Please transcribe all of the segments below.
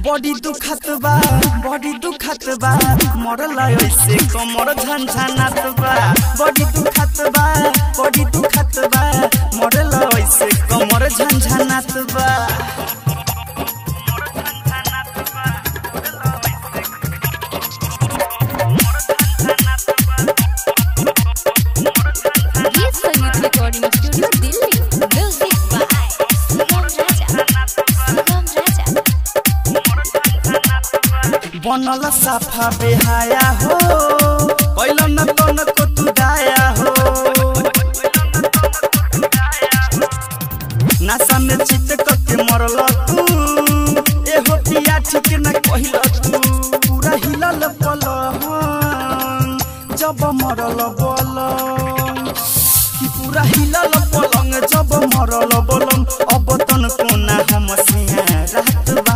Body दुखत बा मरल ऐसे कमर झनझनात बा बॉडी दुखत बा मरल ऐसे कमर झनझनात बा। बनल साफा बेहाया हो कैलो न तन को तू दाया हो नशा में चित के मरल तू ए हो पिया ठीक न कहिल तू पूरा हिलल पलंग जब मरल बल कि पूरा हिलल पलंग जब मरल बलम अब तन को ना हम सिया रात बा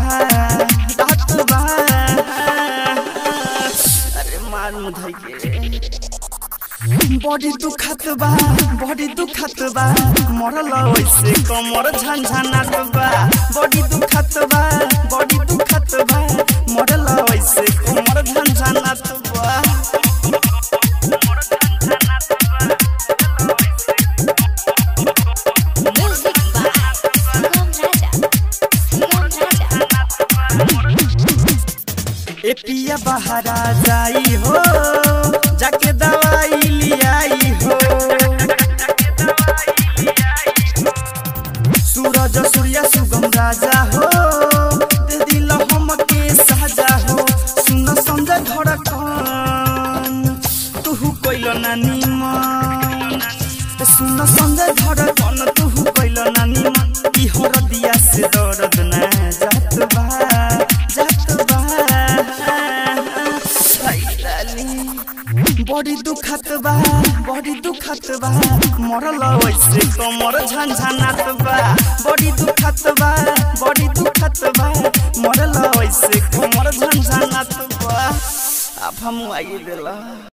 बॉडी दुखत बा मरल ऐसे कमर झनझनात बा बॉडी दुखत बा मरल ऐसे कमर झनझनात बा। ए पिया बहरा जाई हो जाके दवाई लियाई हो सूरज सूर्या सुगम राजा हो दे दिल हम के साजा हो सुन समझ धड़कन तू कोइल ना निमन सुन समझ धड़कन तू कोइल ना निमन ई हर दिया से दर्द ना जात बा बॉडी दुखत बा मरल ऐसे कमर झनझनात बा बॉडी दुखत बा मरल ऐसे कमर झनझनात बा। अब हम आई देला।